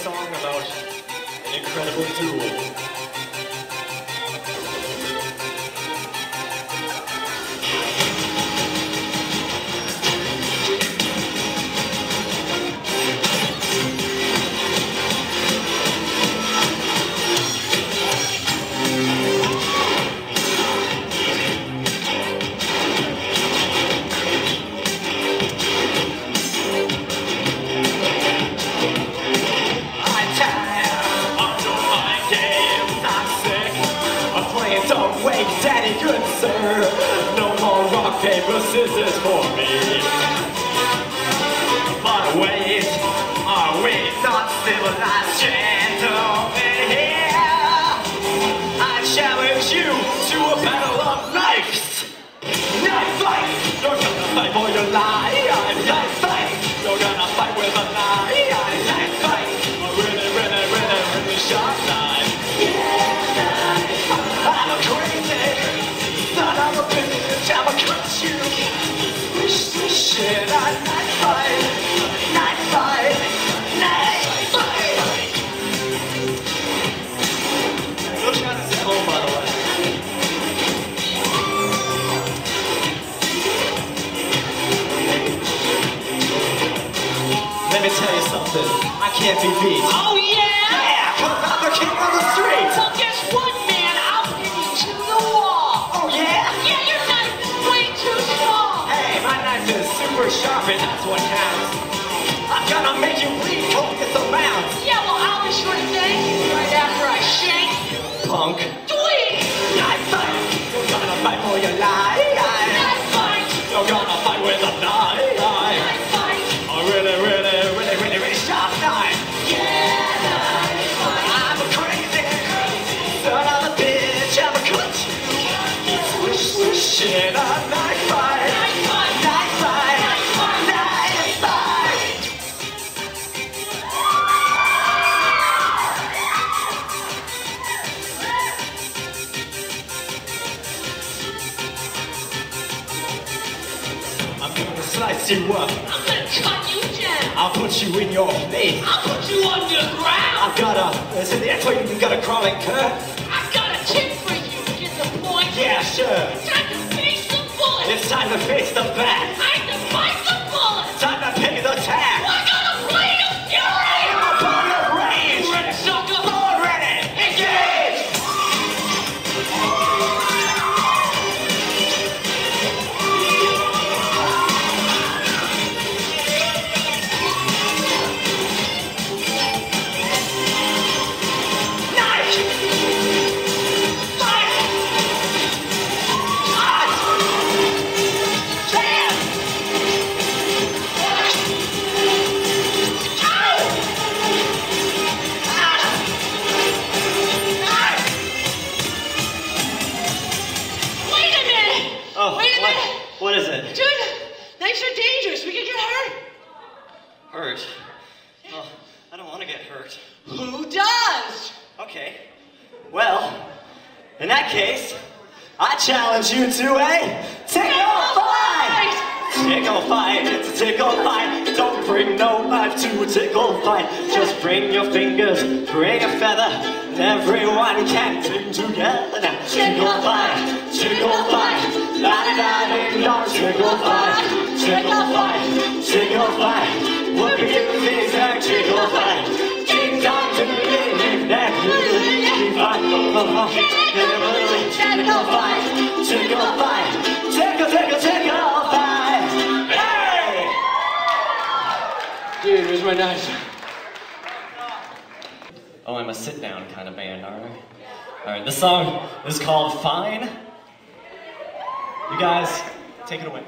song about an incredible duel. Daddy, good sir, no more rock, paper, scissors for me. But wait, are we not civilized gentlemen here? I challenge you to a battle of knives. Knife fight, you're gonna fight for your life. Knife fight, you're gonna fight with a knife. Knife fight, a really, really, really, really sharp knife. Yeah, knife fight. I'm a crazy son of a bitch, I'ma cut you. Shit, I knife fight, knife fight, knife fight. Go try to stay home, by the way. Let me tell you something, I can't be beat. Oh yeah? Yeah, 'cause I'm the king of the street. Well, guess what, man? I'll pin you to the wall. Oh yeah? Yeah, your knife is way too small. Hey, my knife is super sharp and that's what counts. I'm gonna make you bleed, cold as a mouse. Yeah, well, I'll be sure to thank you right after I shank you. Punk. Tweet! Knife fight! You're gonna fight for your life. Knife fight! You're gonna fight with a knife. Knife fight! A really, really, really, really, really sharp knife. Yeah, knife fight! I'm a crazy son of a bitch. I'm a cut you. Swish, swish, shit, a knife fight. Knife fight! Knife fight. Knife fight! Knife fight. I'm gonna slice you up. I'm gonna cut you down. I'll put you in your face. I'll put you underground. I've got a, listen, that's why you got a crawling curve. I've got a tip for you. Get the point? Yeah, sure. It's time to face the bullet. It's time to face the bat. Time to fight the bullet. Time to pay the tax. We're gonna play the fury. I'm a ball of rage. Ready, sucker? Born ready. Engage. What is it? Dude, knives are dangerous. We could get hurt. Hurt? Well, I don't want to get hurt. Who does? Okay. Well, in that case, I challenge you to a tickle fight! Tickle fight, it's a tickle fight. Don't bring no knife to a tickle fight. Just bring your fingers, bring a feather. Everyone can sing together now. Tickle fight, tickle fight. La-da-da-ding-dong, tickle fight. Tickle fight, tickle fight. What we do is a tickle fight. Ding-dong, ding-ding, that really fight. Tickle fight, tickle fight. Tickle, tickle, tickle fight. Hey! Dude, where's my knife? Oh, I'm a sit-down kind of band, aren't I? Alright, this song is called Fine. You guys, take it away.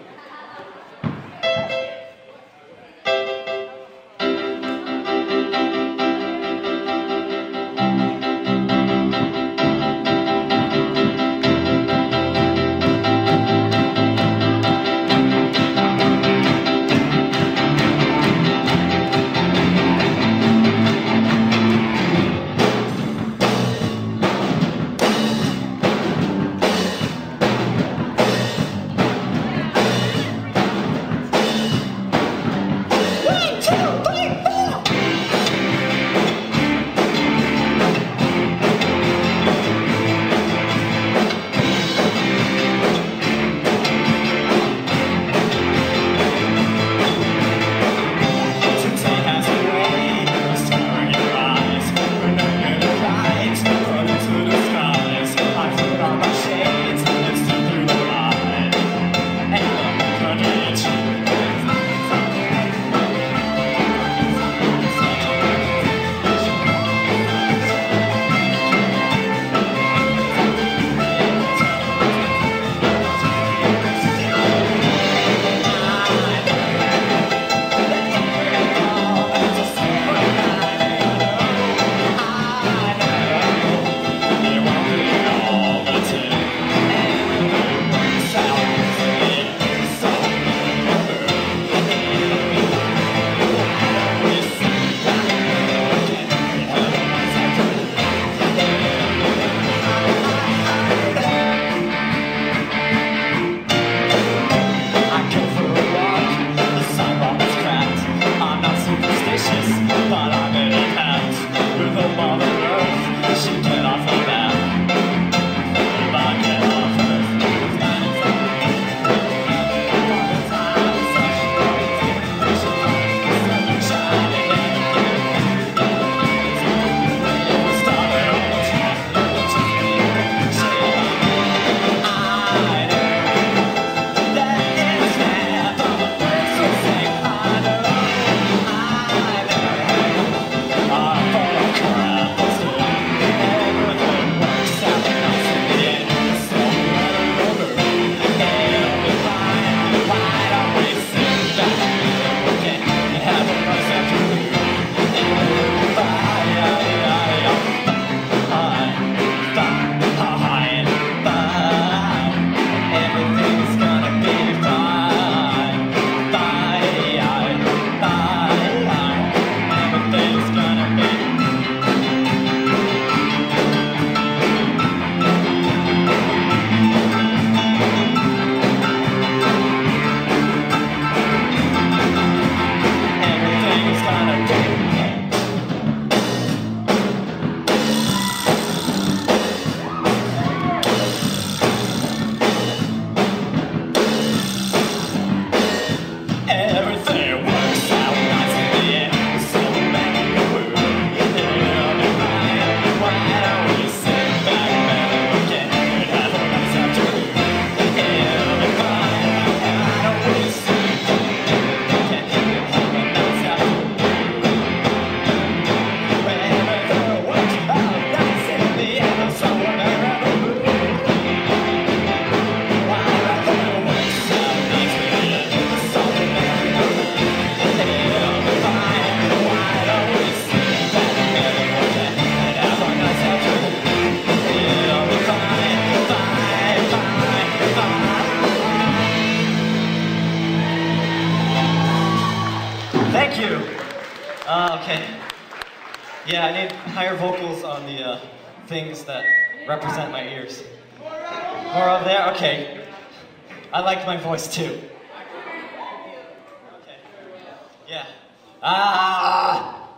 Okay. Yeah, I need higher vocals on the things that represent my ears. More over there? Okay. I like my voice too. Okay. Yeah. Ah!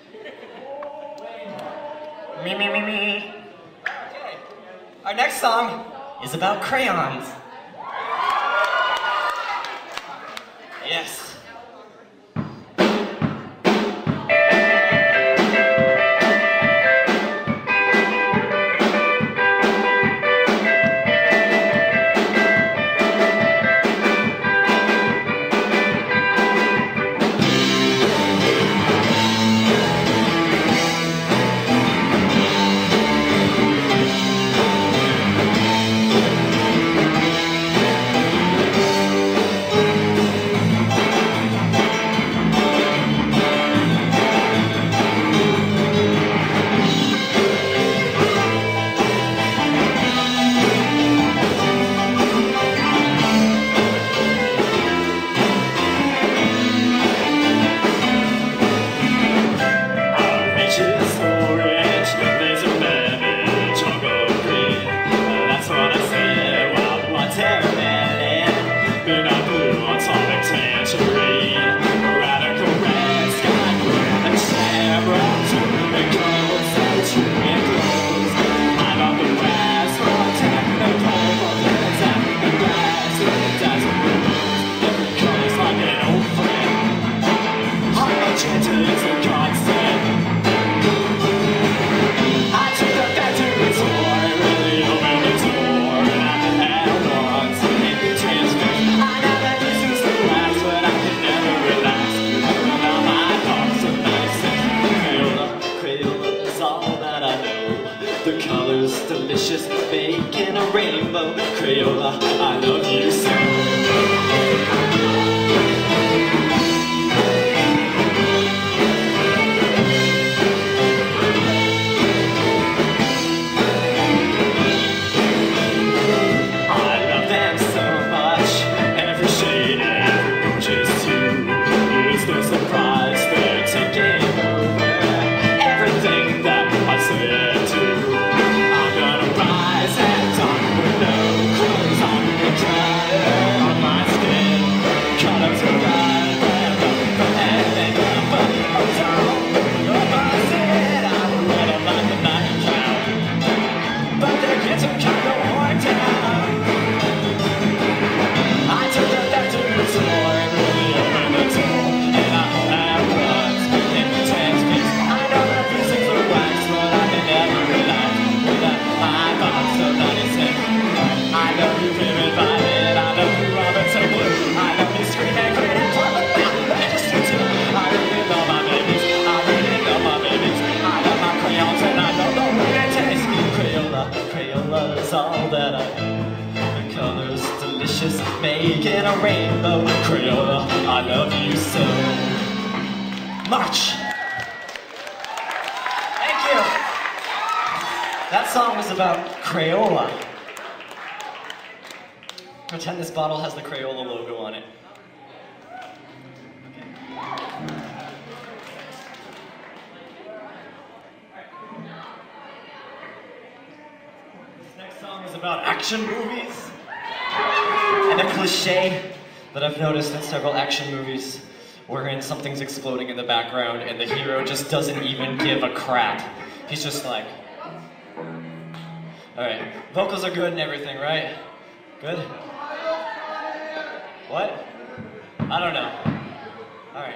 Me, me, me, me. Okay. Our next song is about crayons. Yes. Delicious, making a rainbow. Crayola, I love you so. I love them so much. Every shade and every just too. It's no surprise they're taking over everything that I said to. All that I know. The colors delicious, making a rainbow. Crayola, I love you so much. Thank you. That song was about Crayola. Pretend this bottle has the Crayola logo on it. About action movies. And a cliche that I've noticed in several action movies wherein something's exploding in the background and the hero just doesn't even give a crap. He's just like, alright, vocals are good and everything, right? Good? What? I don't know. Alright.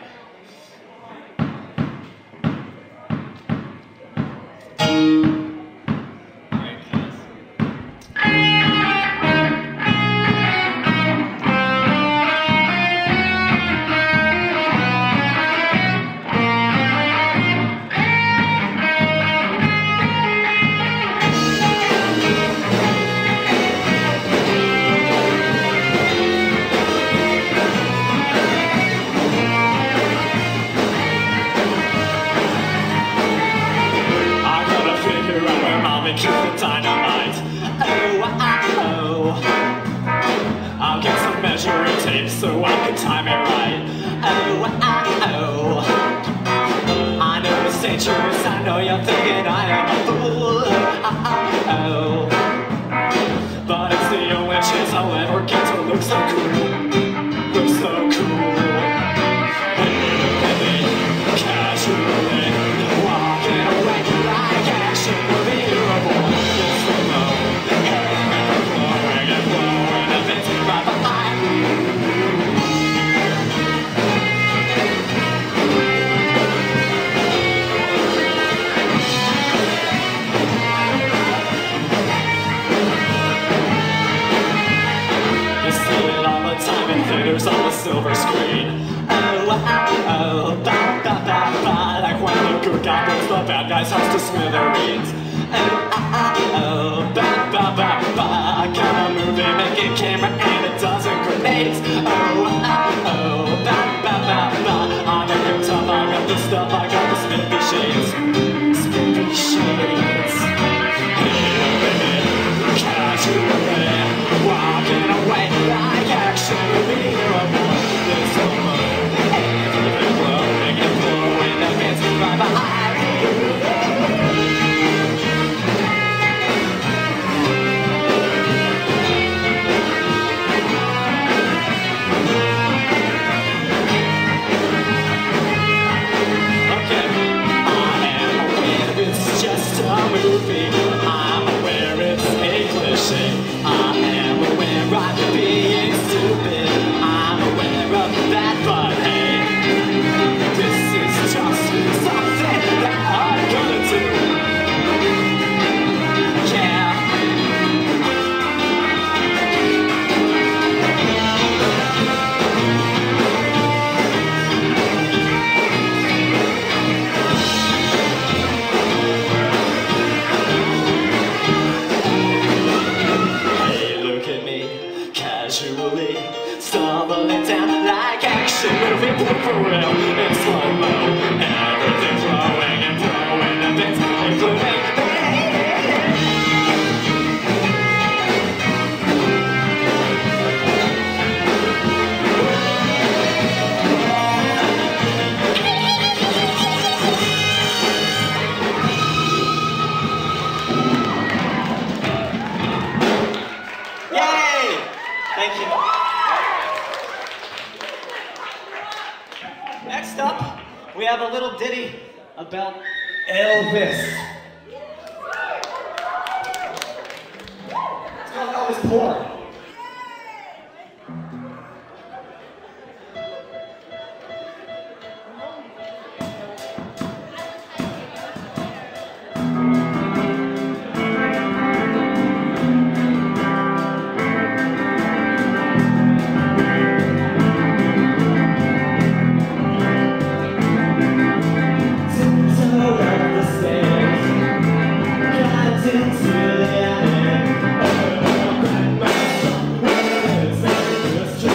Dynamite. Oh, I'll get some measuring tape so I can time it right. Oh, know you're thinking I am a fool. But it's the only chance I'll ever get to look so cool. Look so cool. Casually walking away like action movie hero boy. It's slow-mo, hair flowing and blowing up into my mind. You see it all the time in theaters on the silver screen. Oh, ba, ba, ba, ba. Like when the good guy blows the bad guy's house to smithereens. Oh, ba, ba, ba, ba. Got a movie making camera and a dozen grenades. Oh, ba, ba, ba, ba. On the rooftop, I got the stuff, I got the spiffy shades. Spiffy shades. Hey, baby, casually walking away like action movie hero boy. This slow-mo. Stumbling down like action movie for real. It's slow-mo, everything flowing and blowing up into including Yay! Thank you. Next up, we have a little ditty about Elvis. It's called Elvis Porn. Into the attic,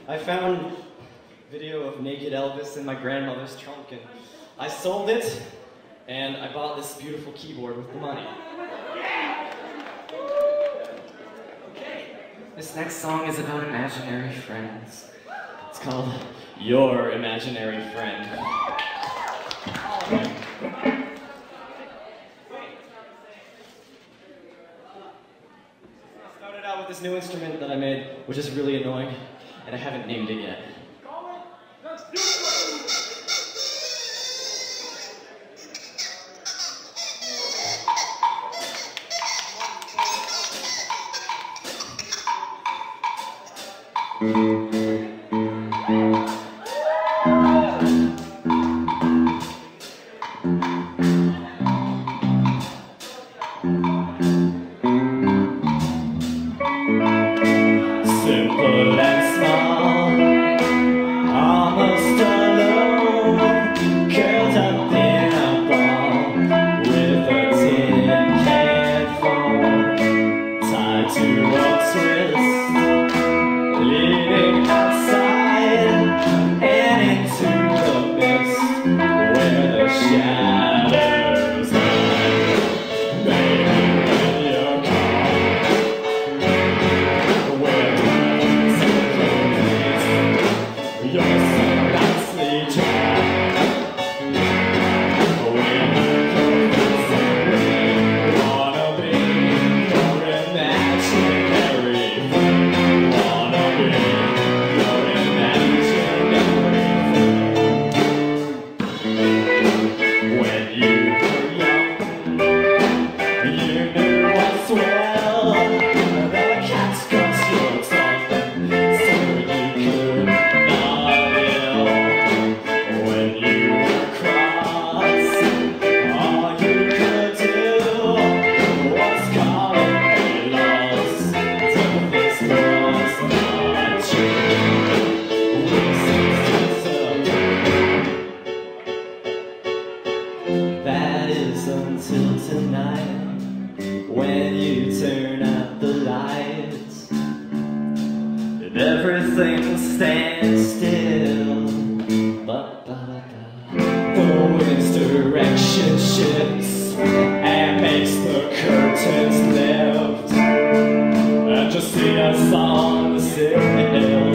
I found video of naked Elvis in my grandmother's trunk, and I sold it, and I bought this beautiful keyboard with the money. This next song is about imaginary friends. It's called Your Imaginary Friend. I started out with this new instrument that I made, which is really annoying, and I haven't named it yet. Simple and small, almost alone, curled up in a ball with a tin can phone tied to a twist, leaning outside and into the mist where the shadows hide. Baby, when you're you're so nicely dressed. When you wanna be your imaginary friend. Wanna be your imaginary friend. When you were young, you knew as well the cat's got your tongue, so you could not yell. When you were cross, all you could do was call it lost. Till this was not true. That is until tonight, when you turn out the lights and everything stands still. The wind's direction shifts and makes the curtains lift, and just see us on the sill.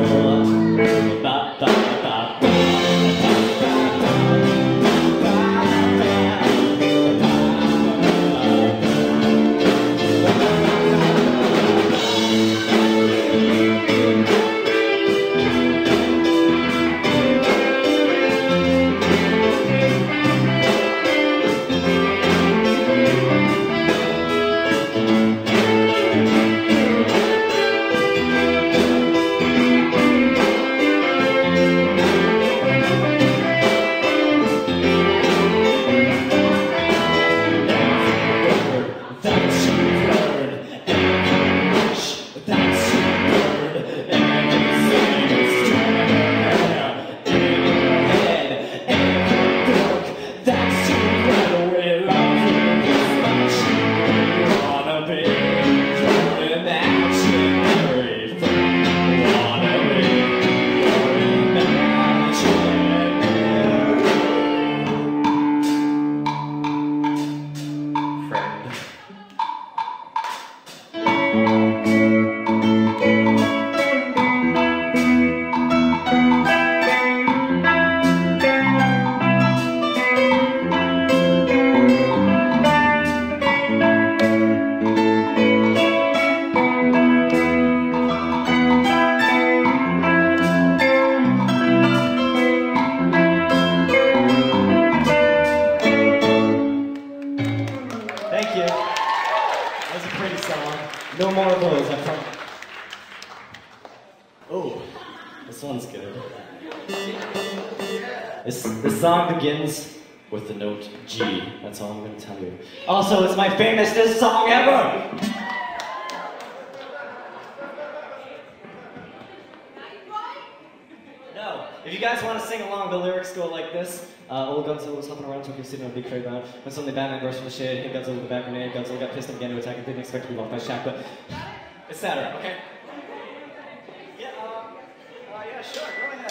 Thank you. That was a pretty song. No more of those, I promise. Oh, this one's good. This song begins with the note G. That's all I'm going to tell you. Also, it's my famousest song ever! No. If you guys want to sing along, the lyrics go like this. Old Godzilla was hopping around Tokyo City on a big freight bound. When suddenly Batman burst from the shade, hit Godzilla with a back grenade. Godzilla got pissed and began to attack and didn't expect to be locked by Shaq, but etc. Okay? Yeah, Yeah, sure, go ahead.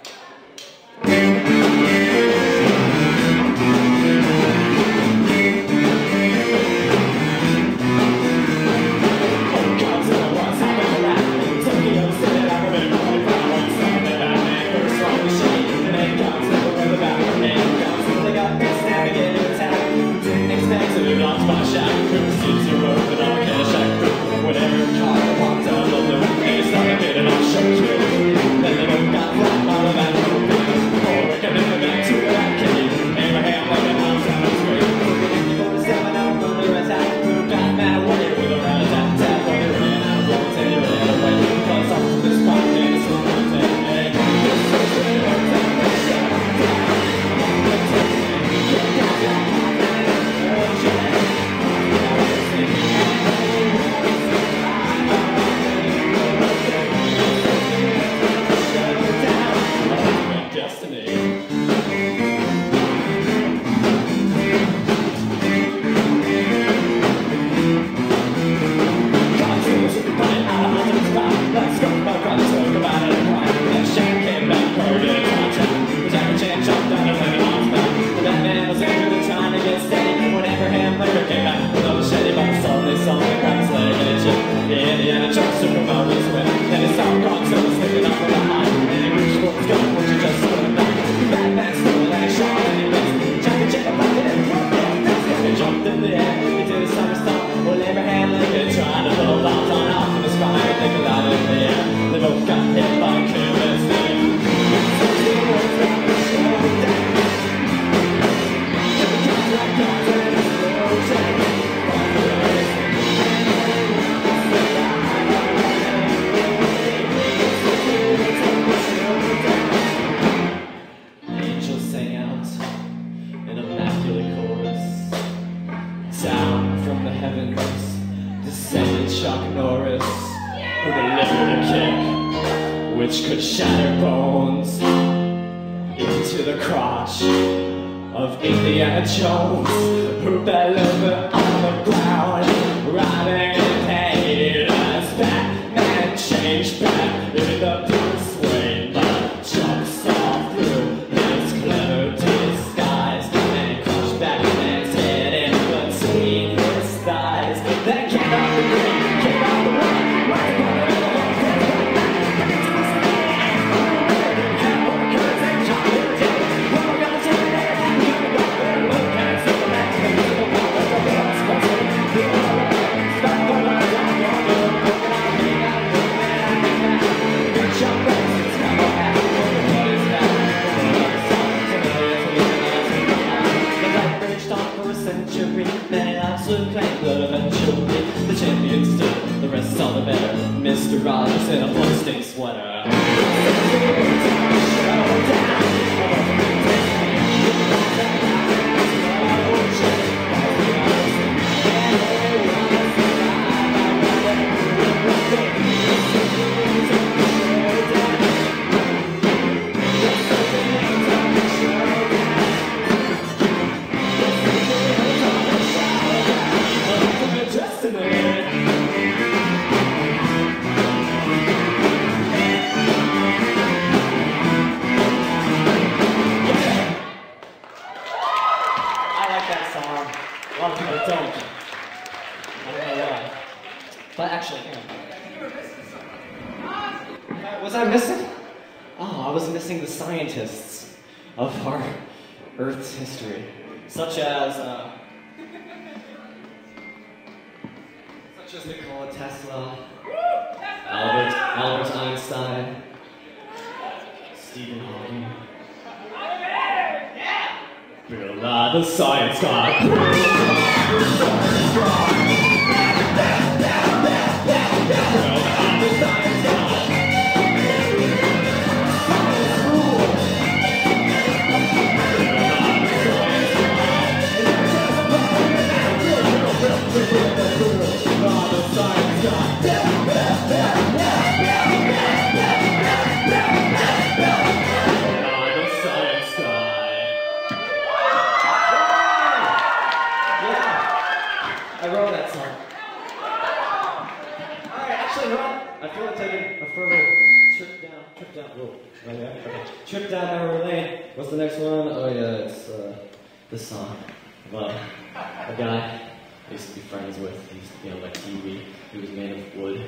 Which could shatter bones into the crotch of Indiana Jones, who fell over on the ground, riding in pain as Batman changed back in the Bruce Wayne, but jumps off through his clever disguise, and he crushed Batman's head in between his thighs. Then came out the green, came out the white, right by the the champion stood, the rest saw the better. Mr. Rogers in a bloodstained sweater. Was I missing? Oh, I was missing the scientists of our Earth's history, such as Nikola Tesla, Albert Einstein, Stephen Hawking, Bill Nye the Science Guy. I wrote Trip down. Whoa. Oh, yeah. Okay. Trip down memory lane. What's the next one? Oh yeah, it's this song. Well, a guy I used to be friends with. He used to be on my TV. He was made of wood.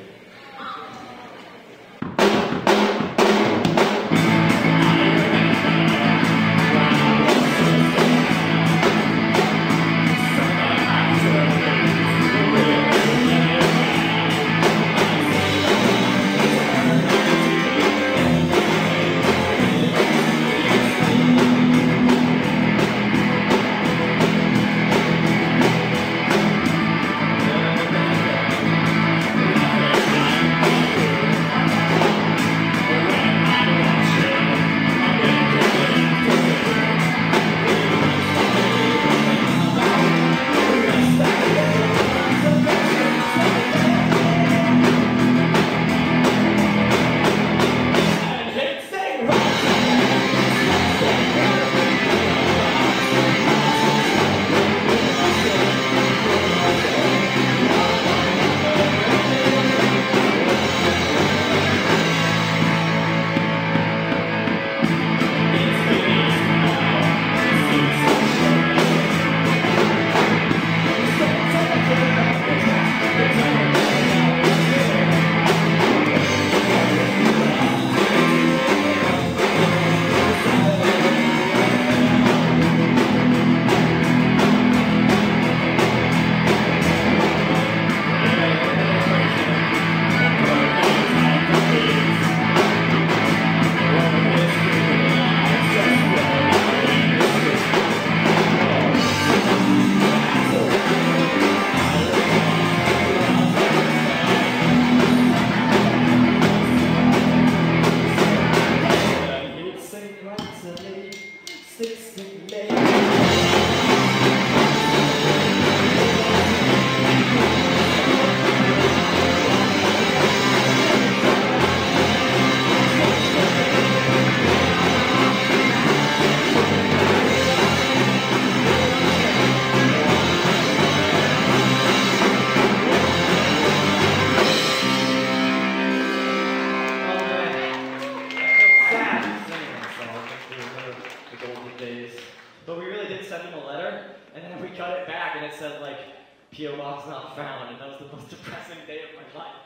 P.O. Box not found, and that was the most depressing day of my life.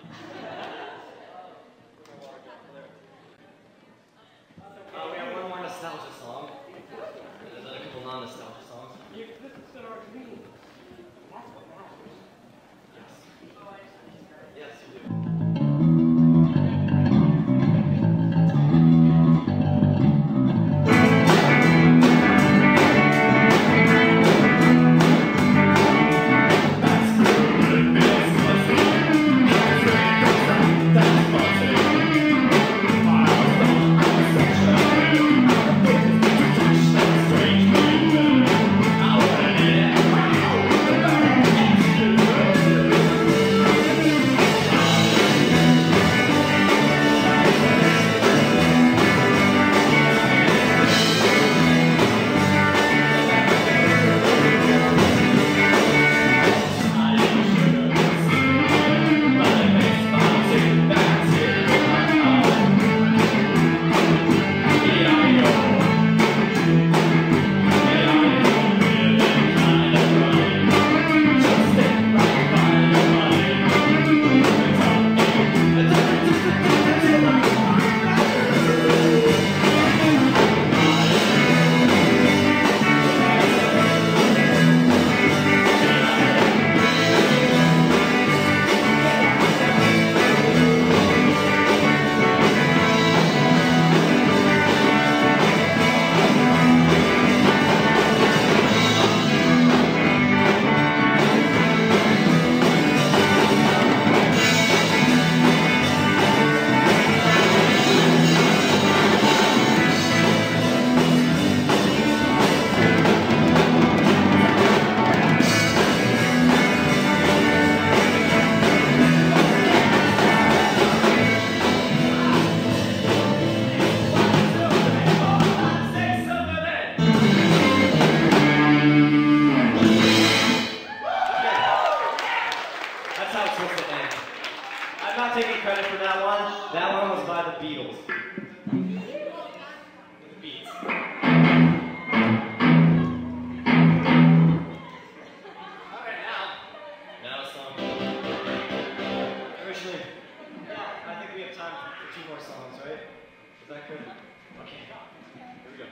We have one more nostalgia song, and then a couple non-nostalgia songs. Yes, you do. I'm not taking credit for that one. That one was by the Beatles. that good? Okay. Here we go.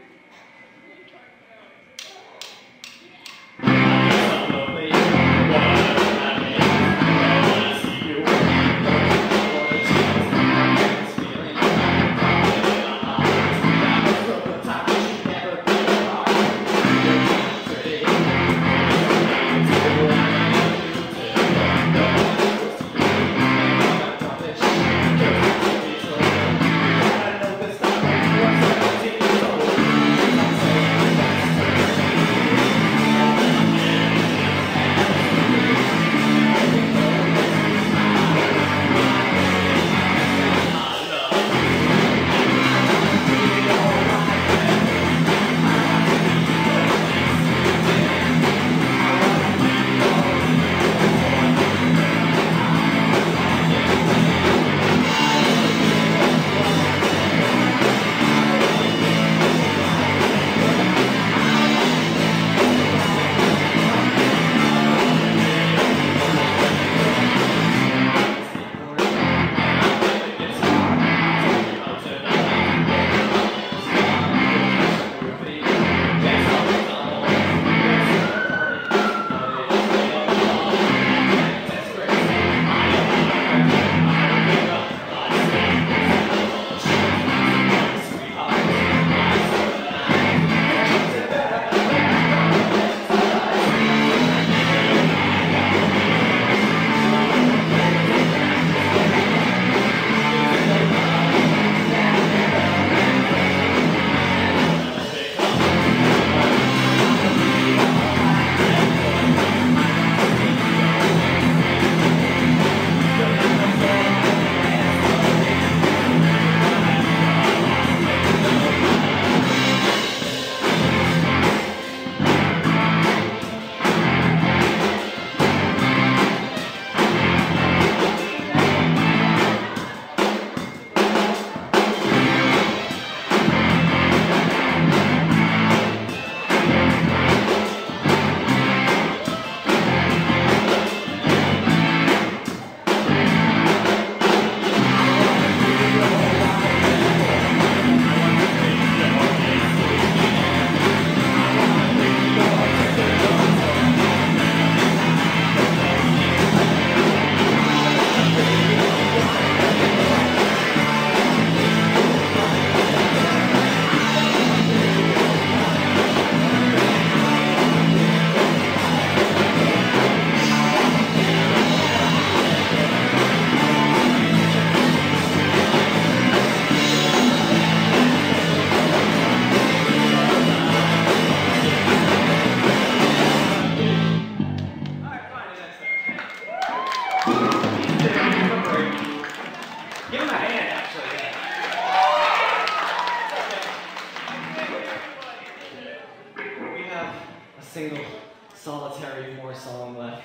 single solitary more song left.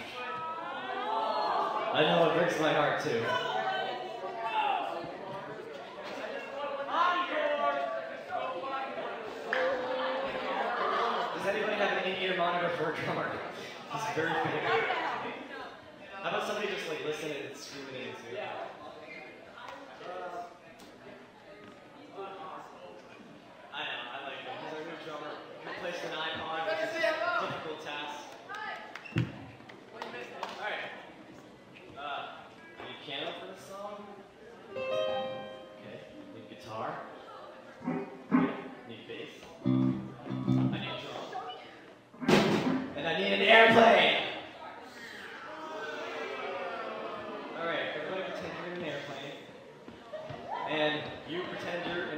I know it breaks my heart too. Does anybody have an in-ear monitor for a drummer? He's very big. How about somebody just like listen and scream it in too? I know, I like him. He's our new drummer. Replaced an iPod, which is a difficult task. Alright. Need piano for this song? Okay. Need guitar? Need bass? I need drum. And I need an airplane! Alright, everybody pretend you're in an airplane. And you pretend you're